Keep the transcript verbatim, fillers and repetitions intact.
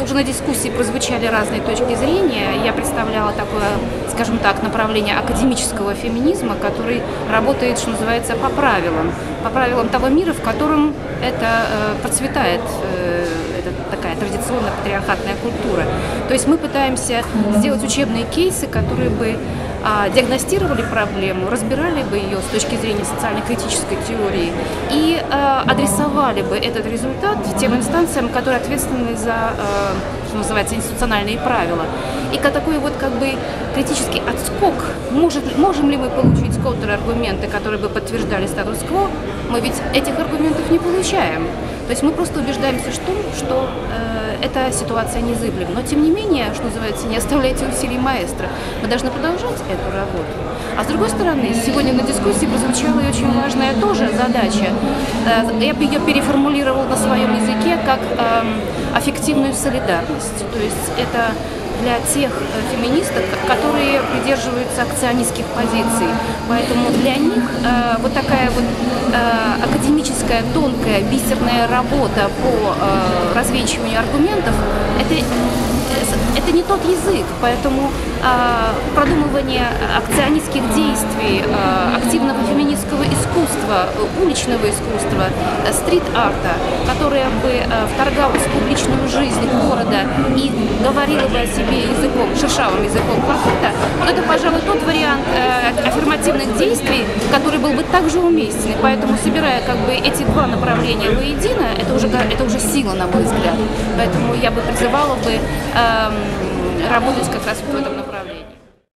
уже на дискуссии прозвучали разные точки зрения. Я представляла такое, скажем так, направление академического феминизма, который работает, что называется, по правилам. По правилам того мира, в котором это э, процветает, э, это такая традиционная патриархатная культура. То есть мы пытаемся сделать учебные кейсы, которые бы а, диагностировали проблему, разбирали бы ее с точки зрения социально-критической теории и а, адресовали бы этот результат тем инстанциям, которые ответственны за, а, что называется, институциональные правила. И как такой вот как бы критический отскок, может, можем ли мы получить контраргументы, которые бы подтверждали статус-кво, мы ведь этих аргументов не получаем. То есть мы просто убеждаемся в том, что э, эта ситуация незыблема. Но тем не менее, что называется, не оставляйте усилий маэстро. Мы должны продолжать эту работу. А с другой стороны, сегодня на дискуссии прозвучала и очень важная тоже задача. Э, я бы ее переформулировала на своем языке как э, аффективную солидарность. То есть это для тех феминисток, которые придерживаются акционистских позиций. Поэтому для них э, вот такая вот э, академическая, тонкая, бисерная работа по э, развенчиванию аргументов это, это не тот язык. Поэтому э, продумывание акционистских действий, э, активного феминистского искусства, уличного искусства, э, стрит-арта, которое бы э, вторгалось в публичную жизнь города и говорило бы о себе языком, шершавым языком профита, вот это, пожалуй, тот вариант э, аффирмативных действий, который был бы также уместен. Поэтому, собирая как бы эти два направления воедино, это уже, это уже сила, на мой взгляд. Поэтому я бы призывала бы э, работать как раз в этом направлении.